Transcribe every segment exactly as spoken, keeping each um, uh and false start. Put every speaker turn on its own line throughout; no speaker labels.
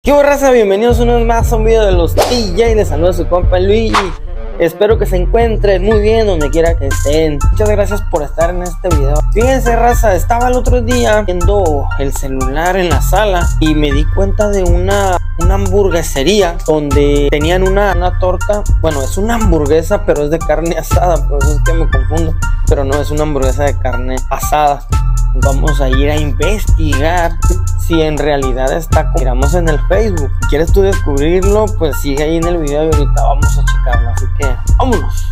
¿Qué hubo, raza? Bienvenidos una vez más a un video de los T J. Les saluda su compa Luigi. Espero que se encuentren muy bien donde quiera que estén. Muchas gracias por estar en este video. Fíjense, raza, estaba el otro día viendo el celular en la sala y me di cuenta de una, una hamburguesería donde tenían una, una torta. Bueno, es una hamburguesa, pero es de carne asada, por eso es que me confundo. Pero no, es una hamburguesa de carne asada. Vamos a ir a investigar si en realidad está como miramos en el Facebook. Si quieres tú descubrirlo, pues sigue ahí en el video y ahorita vamos a checarlo. Así que vámonos.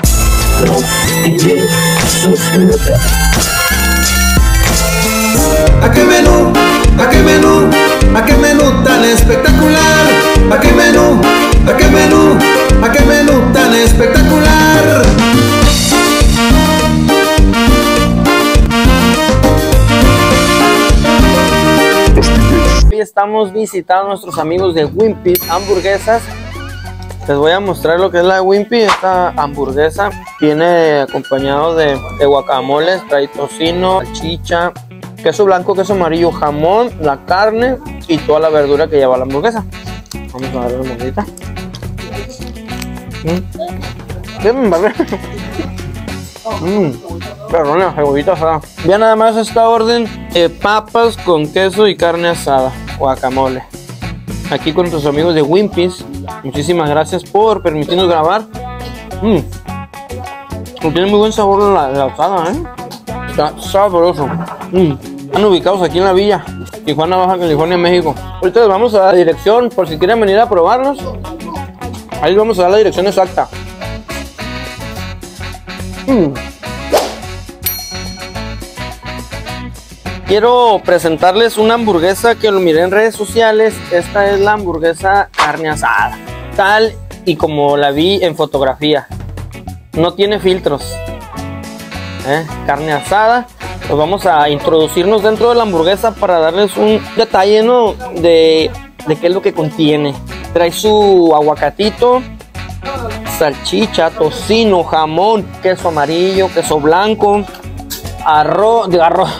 ¿A qué menú? ¿A qué menú? ¿A qué menú tan espectacular? ¿A qué menú? ¿A qué menú? ¿A qué menú tan espectacular?
Hoy estamos visitando a nuestros amigos de Wimpy's Hamburguesas. Les voy a mostrar lo que es la Wimpy. Esta hamburguesa viene acompañado de, de guacamole, trae tocino, salchicha, queso blanco, queso amarillo, jamón, la carne y toda la verdura que lleva la hamburguesa. Vamos a darle una mordita. Mm. ¿Qué me embarré? Mmm, perdona, cebollita asada. Ya nada más esta orden, eh, papas con queso y carne asada, guacamole. Aquí con nuestros amigos de Wimpy's. Muchísimas gracias por permitirnos grabar. Mmm, tiene muy buen sabor la, la asada, ¿eh? Está sabroso. Mmm, están ubicados aquí en la villa Tijuana, Baja California, México. Ahorita les vamos a dar la dirección por si quieren venir a probarlos. Ahí les vamos a dar la dirección exacta. Mm. Quiero presentarles una hamburguesa que lo miré en redes sociales. Esta es la hamburguesa carne asada, tal y como la vi en fotografía. No tiene filtros, ¿eh? Carne asada. Pues vamos a introducirnos dentro de la hamburguesa para darles un detalle, ¿no? de, de qué es lo que contiene. Trae su aguacatito, salchicha, tocino, jamón, queso amarillo, queso blanco, arroz, de arroz,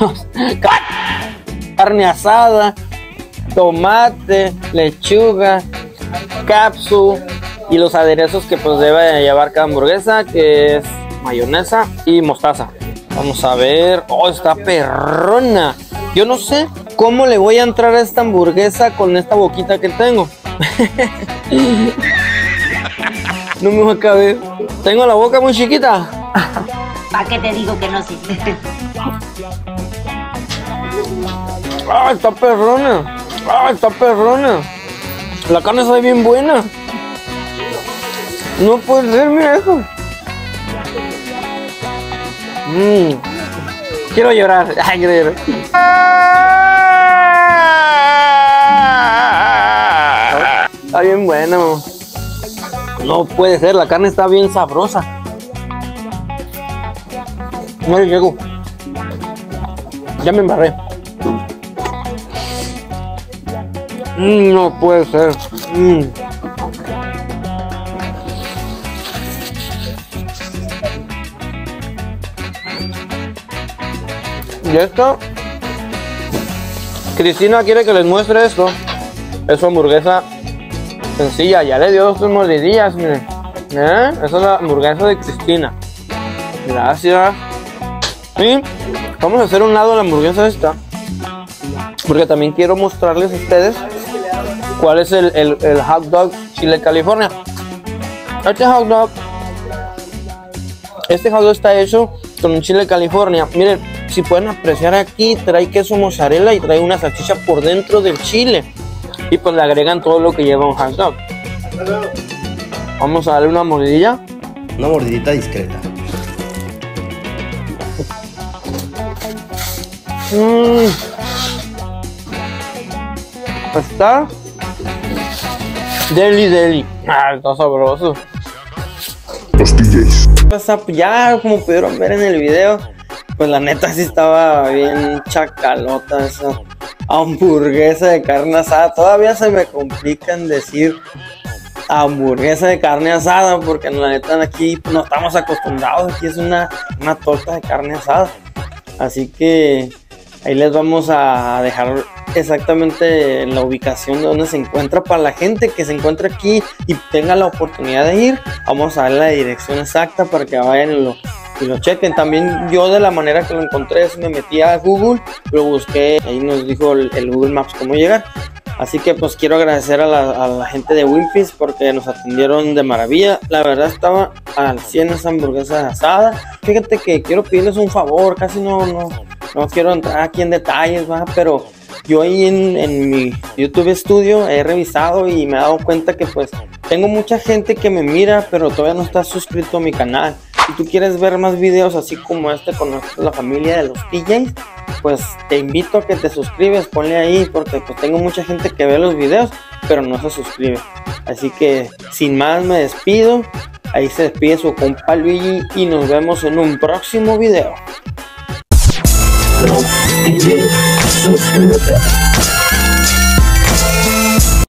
carne asada, tomate, lechuga, cápsula y los aderezos que pues debe llevar cada hamburguesa, que es mayonesa y mostaza. Vamos a ver. Oh, está perrona. Yo no sé cómo le voy a entrar a esta hamburguesa con esta boquita que tengo. No me va a caber. Tengo la boca muy chiquita.
¿Para qué te digo que no, sí?
¡Ah, está perrona! ¡Ah, está perrona! La carne está bien buena. No puede ser, mira eso. Mmm. Quiero llorar. Ay, quiero llorar. Está bien buena. No puede ser, la carne está bien sabrosa. No llego. Ya me embarré. Mm, no puede ser. Mm. Y esto, Cristina quiere que les muestre esto. Es su hamburguesa sencilla. Ya le dio dos tres mordidillas, miren. ¿Eh? Esa es la hamburguesa de Cristina. Gracias. Y vamos a hacer un lado de la hamburguesa esta, porque también quiero mostrarles a ustedes cuál es el, el, el hot dog Chile California. Este hot dog Este hot dog está hecho con un chile California. Miren, si pueden apreciar aquí, trae queso mozzarella y trae una salchicha por dentro del chile. Y pues le agregan todo lo que lleva un hot dog. Vamos a darle una mordidilla.
Una mordidita discreta.
Mmm. Está deli deli. Ah, está sabroso.
Los T Js.
Ya como pudieron ver en el video, pues la neta sí estaba bien chacalota esa hamburguesa de carne asada. Todavía se me complica en decir hamburguesa de carne asada, porque la neta aquí no estamos acostumbrados. Aquí es una, una torta de carne asada. Así que ahí les vamos a dejar exactamente la ubicación de donde se encuentra. Para la gente que se encuentra aquí y tenga la oportunidad de ir, vamos a dar la dirección exacta para que vayan y lo, y lo chequen. También yo, de la manera que lo encontré, es me metí a Google, lo busqué, ahí nos dijo el, el Google Maps cómo llegar. Así que pues quiero agradecer a la, a la gente de Wimpy's porque nos atendieron de maravilla. La verdad estaba al cien esa hamburguesa asada. Fíjate que quiero pedirles un favor, casi no, no, no quiero entrar aquí en detalles, ¿va? Pero yo ahí en, en mi YouTube Studio he revisado y me he dado cuenta que pues tengo mucha gente que me mira, pero todavía no está suscrito a mi canal. Si tú quieres ver más videos así como este con la familia de los T Js, pues te invito a que te suscribes, ponle ahí, porque pues tengo mucha gente que ve los videos pero no se suscribe. Así que sin más me despido. Ahí se despide su compa Luigi y nos vemos en un próximo video.
Suscríbete.